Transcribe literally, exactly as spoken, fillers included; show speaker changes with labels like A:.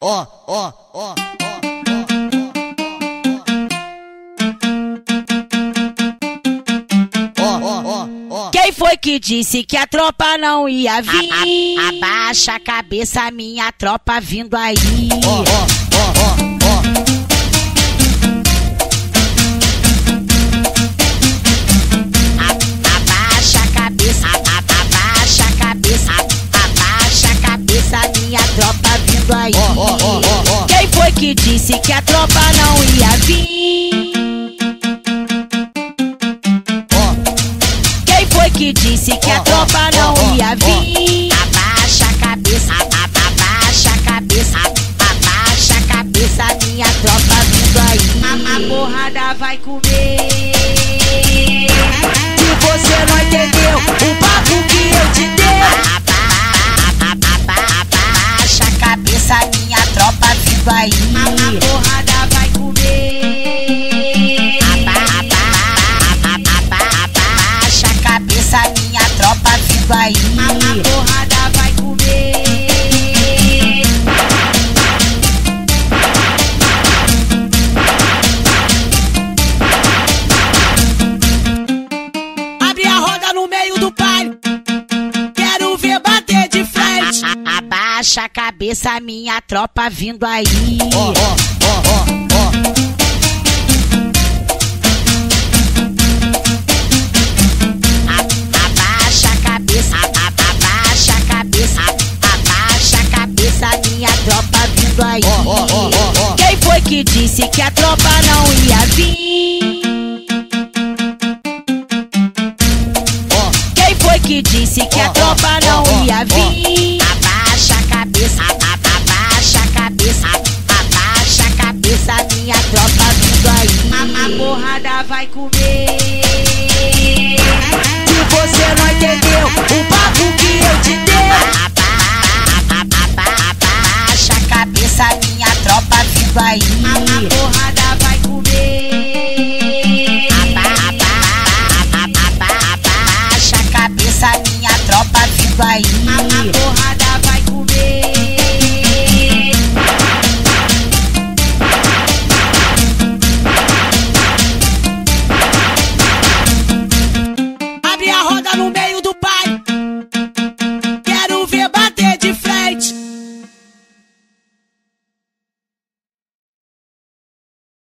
A: ó, ó, ó, ó.
B: Quem foi que disse que a tropa não ia vir? A, a, abaixa a cabeça, minha tropa vindo aí.
A: Ó, ó, ó, ó, ó.
B: Abaixa a cabeça, abaixa a cabeça, abaixa a cabeça, minha tropa vindo aí.
A: Ó, ó, ó, ó, ó.
B: Quem foi que disse que a tropa não ia vir? Que disse que a tropa não ia vir? Abaixa a cabeça, abaixa a cabeça, abaixa a cabeça, minha tropa vindo aí. A, a porrada vai comer. Se você não entendeu o papo que eu te dei, abaixa a cabeça, minha tropa vindo aí. A, a porrada vai comer. Minha tropa vindo aí. A porrada vai comer. Abre a roda no meio do baile, quero ver bater de frente. A, a, abaixa a cabeça, minha tropa vindo aí.
A: Ó, ó, ó, ó, ó.
B: Aí.
A: Oh, oh, oh, oh, oh.
B: Quem foi que disse que a tropa não ia vir?
A: Oh.
B: Quem foi que disse que oh, a tropa oh, não oh, ia vir? Oh. Abaixa a cabeça, abaixa a cabeça, abaixa a cabeça, minha tropa vindo aí. A, a porrada vai comer.